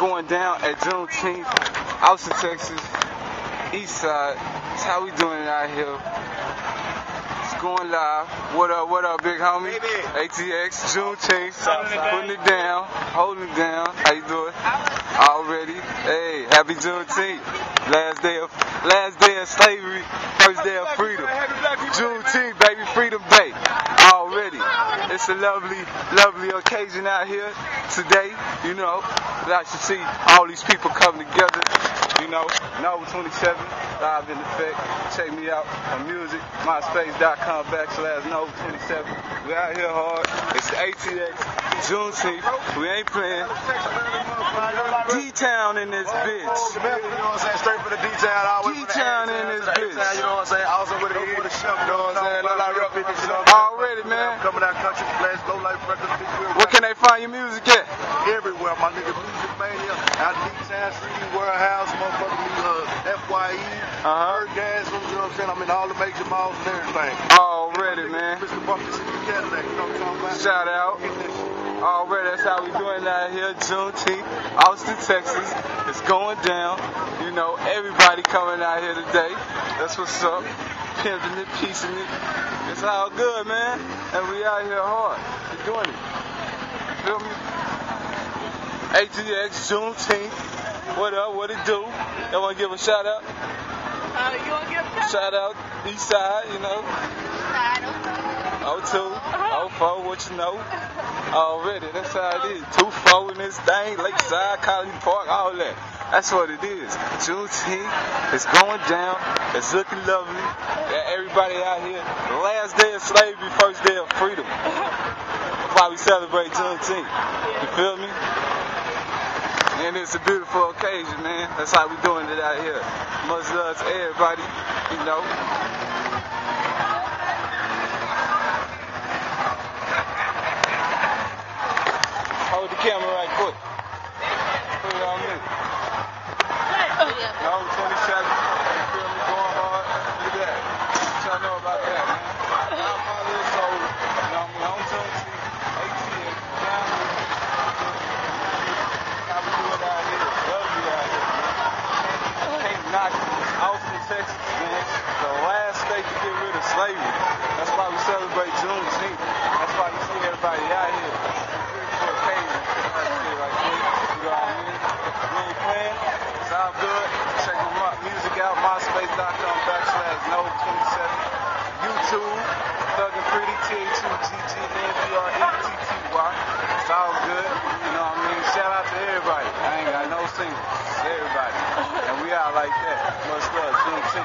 going down at Juneteenth, Austin, Texas, East Side. That's how we doing it out here. It's going live. What up, big homie? ATX, Juneteenth, putting it down, holding it down. How you doing? Already. Hey, happy Juneteenth. Last day of slavery, first day of freedom. Juneteenth, baby, Freedom Day. Already. It's a lovely occasion out here today, you know. Like to see all these people come together, you know. Nova 27, live in effect. Check me out on music, myspace.com/Nova 27. We out here hard. It's the ATX, Juneteenth. We ain't playing. D-Town in this bitch. You know what I'm saying? Straight for the D-Town. D-Town in this bitch. You know what I'm saying? Also with a chef, you know what I'm saying? Already, man. Coming out country, flash, low life records, big wheel. Where can they find your music at? Everywhere, my nigga. Music Mania, out D-Town, CD Warehouse, motherfucking FYE, Bird Gas, you know what I'm saying? I'm in all the major malls and everything. Already, man. Mr. Bucket City Cadillac, you know what I'm talking about? Shout out. Already, that's how we doing out here. Juneteenth, Austin, Texas. It's going down. You know, everybody coming out here today. That's what's up. Pimping it, piecing it. It's all good, man. And we out here hard. We doing it. Feel me? ATX, Juneteenth. What up? What it do? Y'all want to give a shout out? You want to give a Shout out East Side, you know. O2, O4, what you know? Already, that's how it is. 2-4 in this thing, Lakeside, College Park, all that. That's what it is. Juneteenth, it's going down. It's looking lovely. Everybody out here. The last day of slavery, first day of freedom. That's why we celebrate Juneteenth. You feel me? And it's a beautiful occasion, man. That's how we doing it out here. Much love to everybody, you know. Hold the camera right quick. Put it on me. No, 27. You feel me? Going hard. Look at that. What y'all know about that, man? I'm 5 years old. You know what I mean? I'm Juneteenth, 18, down here. How we do it out here. Lovely out here, man. Can't knock it. Austin, Texas, man. The last state to get rid of slavery. That's why we celebrate Juneteenth. That's why you see everybody out here. Beautiful occasion. You know what I mean? We ain't playing. It's all good. Check my music out, myspace.com/Nova 27. YouTube, Thug and Pretty, THUGGNBRETTY. It's all good. You know what I mean? Shout out to everybody. I ain't got no singles. Everybody. And we out like that. Much love. Juneteenth.